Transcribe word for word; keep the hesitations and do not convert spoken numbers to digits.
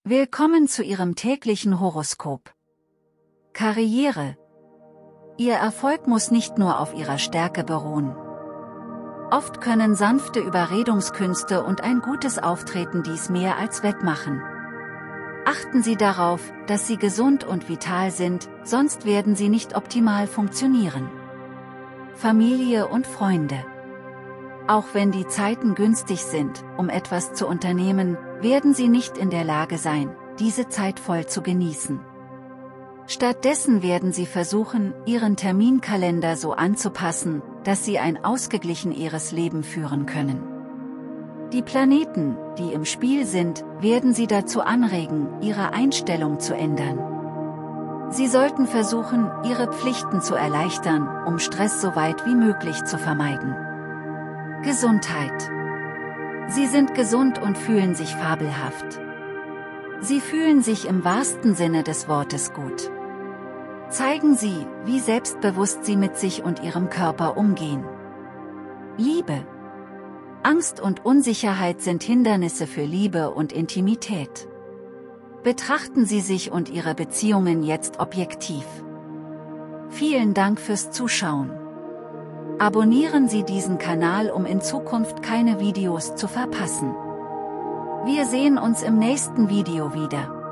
Willkommen zu Ihrem täglichen Horoskop. Karriere. Ihr Erfolg muss nicht nur auf Ihrer Stärke beruhen. Oft können sanfte Überredungskünste und ein gutes Auftreten dies mehr als wettmachen. Achten Sie darauf, dass Sie gesund und vital sind, sonst werden Sie nicht optimal funktionieren. Familie und Freunde. Auch wenn die Zeiten günstig sind, um etwas zu unternehmen, werden Sie nicht in der Lage sein, diese Zeit voll zu genießen. Stattdessen werden Sie versuchen, Ihren Terminkalender so anzupassen, dass Sie ein ausgeglicheneres Leben führen können. Die Planeten, die im Spiel sind, werden Sie dazu anregen, Ihre Einstellung zu ändern. Sie sollten versuchen, Ihre Pflichten zu erleichtern, um Stress so weit wie möglich zu vermeiden. Gesundheit. Sie sind gesund und fühlen sich fabelhaft. Sie fühlen sich im wahrsten Sinne des Wortes gut. Zeigen Sie, wie selbstbewusst Sie mit sich und Ihrem Körper umgehen. Liebe. Angst und Unsicherheit sind Hindernisse für Liebe und Intimität. Betrachten Sie sich und Ihre Beziehungen jetzt objektiv. Vielen Dank fürs Zuschauen. Abonnieren Sie diesen Kanal, um in Zukunft keine Videos zu verpassen. Wir sehen uns im nächsten Video wieder.